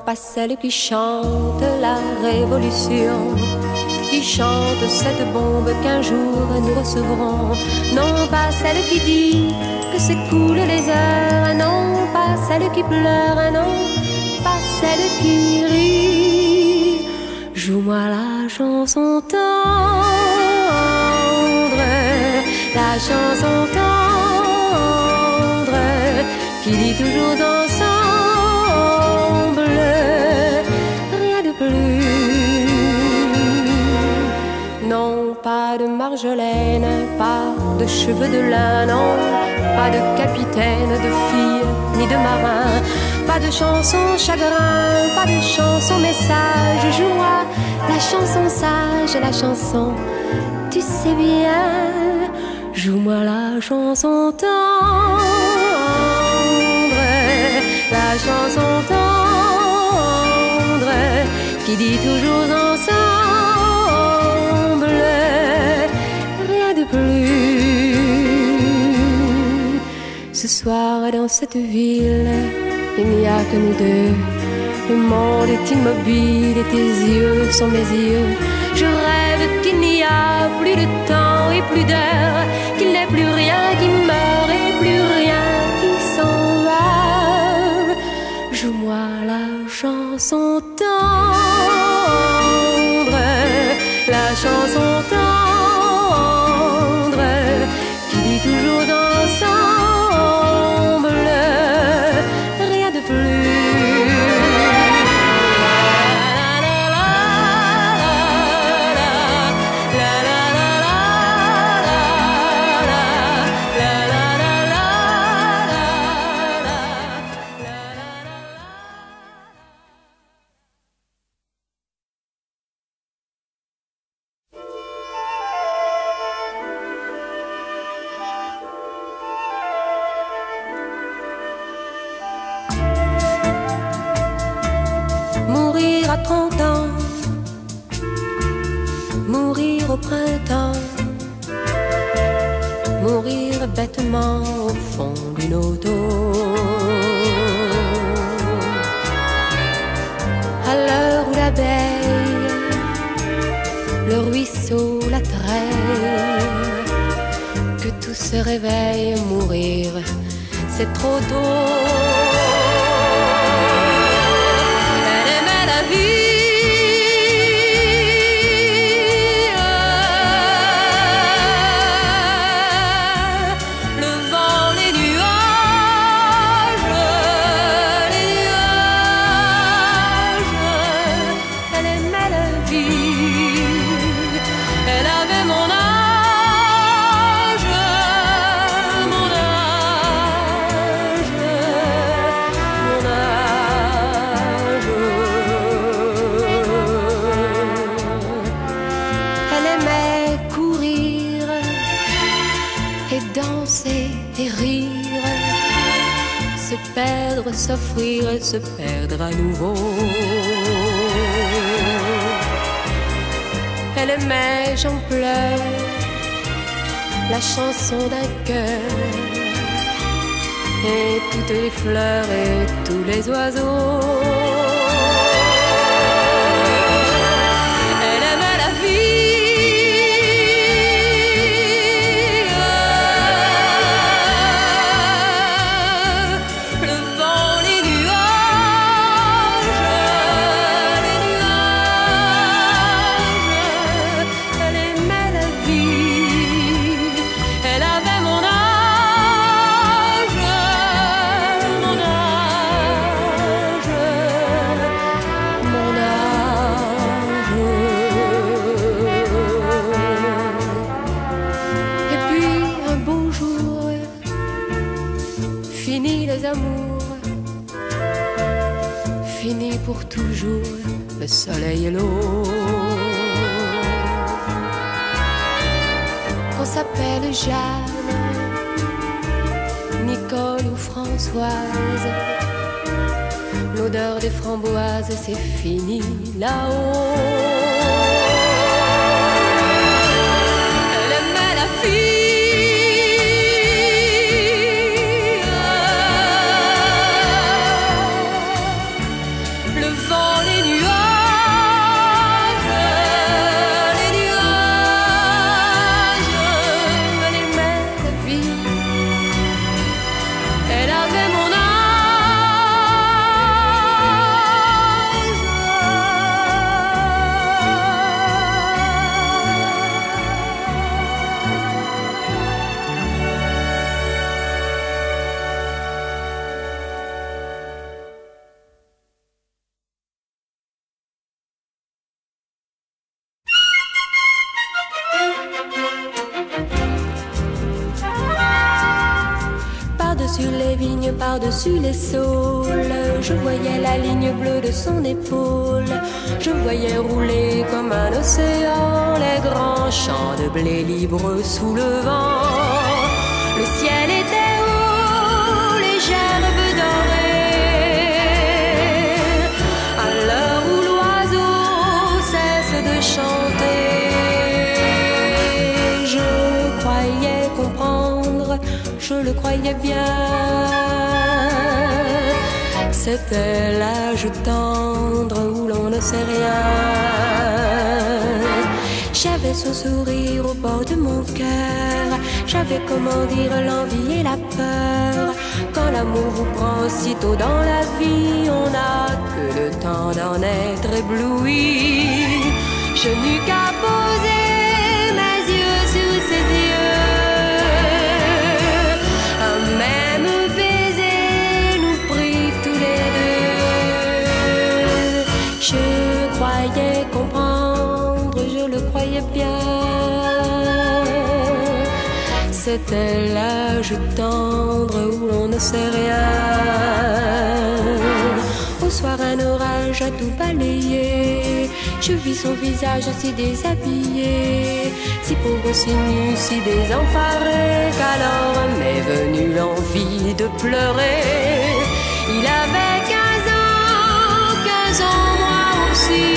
pas celle qui chante la révolution, qui chante cette bombe qu'un jour nous recevrons. Non, pas celle qui dit que s'écoulent les heures, non, pas celle qui pleure, non, pas celle qui rit. Joue-moi la chanson tendre, la chanson tendre, qui dit toujours ensemble, rien de plus. Non, pas de Marjolaine, pas de cheveux de lin, non, pas de capitaine, de fille, ni de marin, pas de chanson chagrin, pas de chanson message. Joue-moi la chanson sage, la chanson, tu sais bien. Joue-moi la chanson tendre, la chanson tendre, qui dit toujours ensemble, rien de plus. Ce soir dans cette ville, il n'y a que nous deux. Le monde est immobile et tes yeux sont mes yeux. Je rêve qu'il n'y a plus de temps et plus d'heures, qu'il n'est plus rien qui meurt et plus rien qui s'en va. Joue-moi la chanson tendre, la chanson tendre, qui dit toujours ensemble, rien de plus. Mourir à 30 ans, mourir au printemps, mourir bêtement au fond d'une auto. À l'heure où l'abeille, le ruisseau, la treille, que tout se réveille, mourir, c'est trop tôt. La vie, le vent, les nuages, elle aimait la vie, elle avait mon âge, mon âge, mon âge. Danser et rire, se perdre, s'offrir et se perdre à nouveau. Elle aimait, j'en pleure, la chanson d'un cœur, et toutes les fleurs et tous les oiseaux. Elle aimait la vie, fini pour toujours le soleil et l'eau. Qu'on s'appelle Jeanne, Nicole ou Françoise, l'odeur des framboises, c'est fini là-haut. Elle aimait la fille, le par-dessus les vignes, par-dessus les saules. Je voyais la ligne bleue de son épaule. Je voyais rouler comme un océan les grands champs de blé libres sous le vent. Le ciel était haut, les gerbes dorées. À l'heure où l'oiseau cesse de chanter, je croyais comprendre, je le croyais bien. C'était l'âge tendre où l'on ne sait rien. J'avais son sourire au bord de mon cœur. J'avais, comment dire, l'envie et la peur. Quand l'amour vous prend aussitôt dans la vie, on n'a que le temps d'en être ébloui. Je n'eus qu'à poser mes yeux sur ses yeux. Un même baiser nous prit tous les deux. Je croyais comprendre, je le croyais bien. C'était l'âge tendre où l'on ne sait rien. Au soir un orage a tout balayé. Je vis son visage si déshabillé, si pauvre, si nu, si désemparé, qu'alors m'est venue l'envie de pleurer. Il avait 15 ans, moi aussi.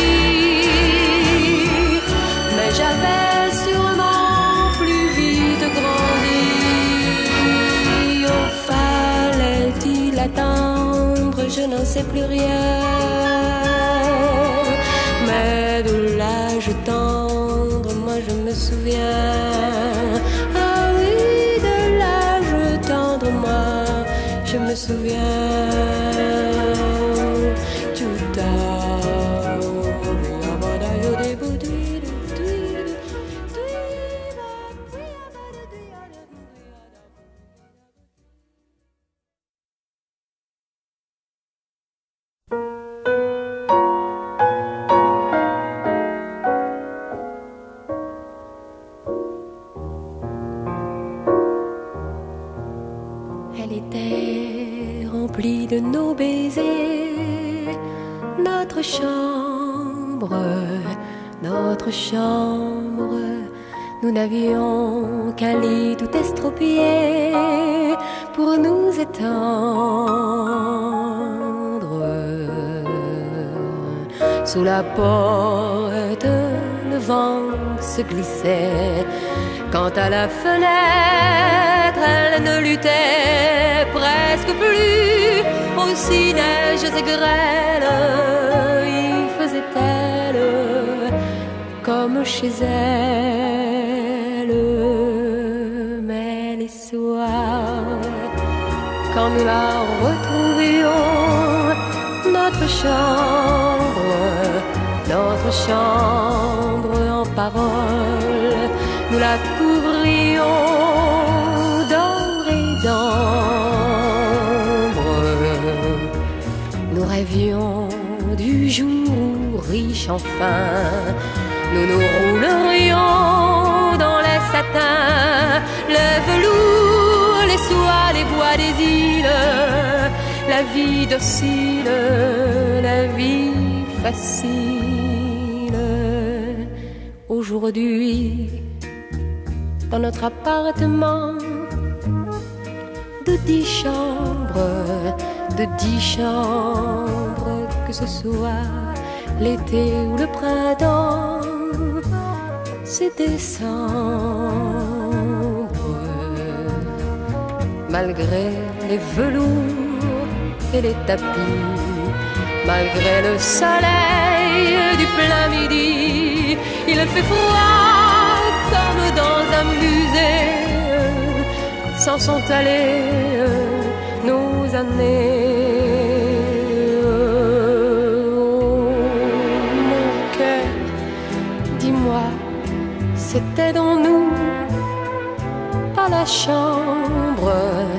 Mais j'avais sûrement plus vite grandi. Oh, fallait-il attendre? Je n'en sais plus rien. Mais de l'âge tendre, moi je me souviens. Ah oui, de l'âge tendre, moi je me souviens. Elle était remplie de nos baisers, notre chambre, notre chambre. Nous n'avions qu'un lit tout estropié pour nous étendre. Sous la porte, le vent se glissait. Quant à la fenêtre, elle ne luttait presque plus. Aussi neiges et grêles, y faisait-elle comme chez elle. Mais les soirs, quand nous la retrouvions, notre chambre en parole, nous la couvrions d'or et d'ambre. Nous rêvions du jour riche enfin. Nous nous roulerions dans les satins, les velours, les soies, les bois des îles. La vie docile, la vie facile. Aujourd'hui, dans notre appartement de 10 chambres, que ce soit l'été ou le printemps, c'est décembre. Malgré les velours et les tapis, malgré le soleil du plein midi, il fait froid comme dans un musée. S'en sont allées nos années. Mon cœur, dis-moi, c'était dans nous, pas la chambre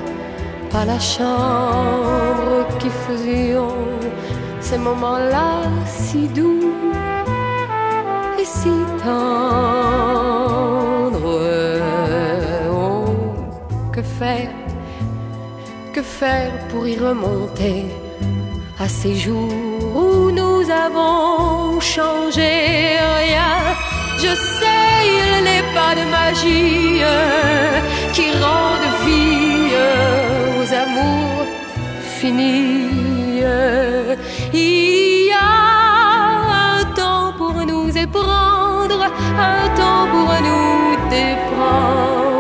qui faisions ces moments-là si doux et si tendres. Oh, que faire que faire pour y remonter à ces jours où nous avons changé? Rien, je sais, il n'est pas de magie qui rende vie aux amours finis. Il y a un temps pour nous éprendre, un temps pour nous déprendre.